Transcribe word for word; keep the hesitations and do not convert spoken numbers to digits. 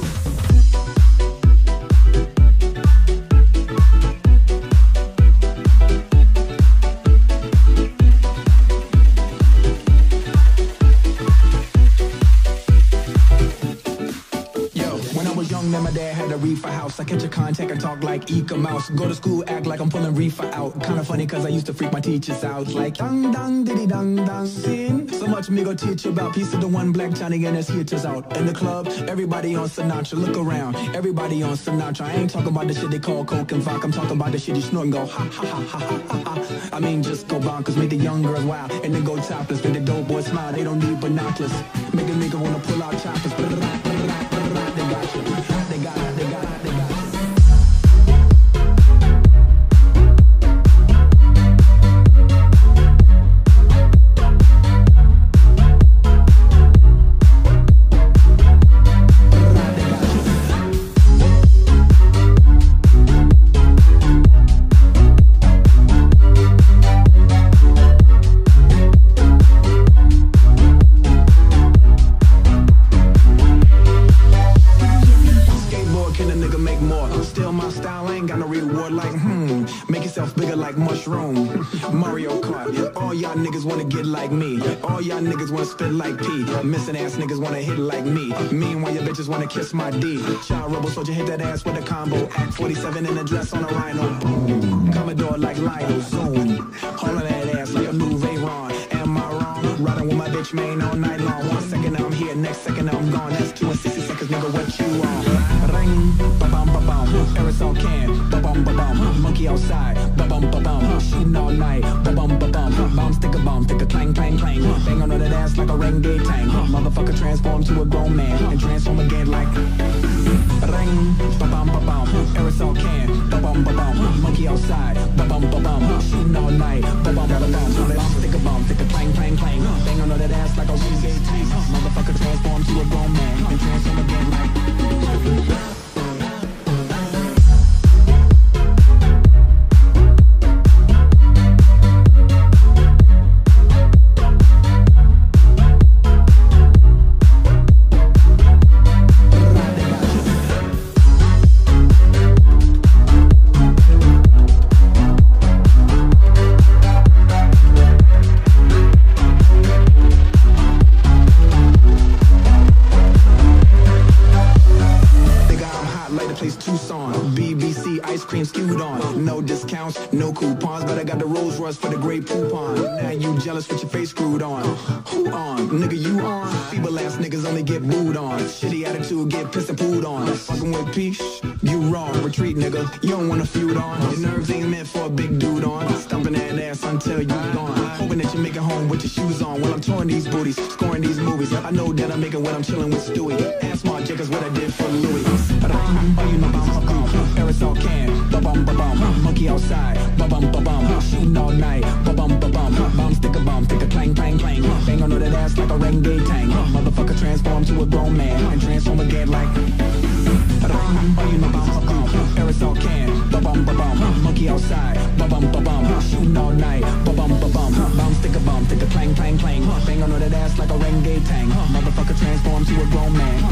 Reefer house, I catch a contact and talk like Eka Mouse. Go to school, act like I'm pulling reefer out. Kinda funny cause I used to freak my teachers out. Like dang dang diddy dang dang sin. So much me go teach you about. Piece of the one black Johnny and his hitters out. In the club, everybody on Sinatra. Look around, everybody on Sinatra. I ain't talking about the shit they call coke and vodka. I'm talking about the shit you snort and go ha ha ha ha ha ha ha. I mean just go bonkers, make the young girls wild and then go topless. Make the dope boys smile, they don't need binoculars. Make a nigga wanna pull out choppers. They got you, they got it, they got it, they got it. Mario Kart, all y'all niggas wanna get like me. All y'all niggas wanna spit like P. Missing ass niggas wanna hit like me. Meanwhile your bitches wanna kiss my D. Child rebel soldier hit that ass with a combo. Act forty-seven in a dress on a rhino. Boom. Commodore like Lionel. Zoom. Hauling that ass like a new Ron. Am I wrong? Riding with my bitch main all night long. One second I'm here, next second I'm gone. That's two and sixty seconds, nigga, what you on? Ring, ba-bum, ba-bum. Aerosol can, ba-bum, ba-bum. Monkey outside, ba-bum, ba-bum. Shooting all night, ba-bum, ba-bum. Bomb, stick a bomb, stick a clang, clang, clang. Bang on that ass like a renegade tank. Motherfucker transform to a grown man and transform again like ring, ba-bum, ba-bum. Aerosol can, ba-bum, ba-bum. Monkey outside, ba-bum, ba-bum. Shooting all night, ba-bum, ba-bum. Bomb, stick a bomb, stick a clang, clang, clang. Bang on that ass like a renegade tank. Motherfucker transform to a grown man and transform again like no coupons, but I got the Rolls Royce for the great poupon. Now you jealous with your face screwed on. Who on? Nigga, you on? Feeble ass niggas only get booed on. Shitty attitude, get pissed and pooed on. Fucking with peace, you wrong. Retreat, nigga, you don't wanna feud on. Your nerves ain't meant for a big dude on. Stumping that ass until you gone. Hoping that you make it home with your shoes on. While I'm touring these booties, scoring these movies. I know that I'm making when I'm chilling with Stewie. Ask Mark Jacobs what I did for Louis. Oh, you know, bum, bum, aerosol can, ba-bum, ba-bum. Monkey outside, ba-bum, ba-bum. Shooting all night, ba-bum, ba-bum. Bomb, stick a bomb, stick a clang, clang, clang. Bang on that ass like a renegade tank. Motherfucker transform to a grown man and transform again like oh, you know, bum, bum, aerosol can, ba-bum, ba-bum. Monkey outside, ba-bum, ba-bum. Shooting all night, ba-bum, ba-bum. Bomb, stick a bomb, stick a clang, clang, clang. Bang on that ass like a renegade tank. Motherfucker transform to a grown man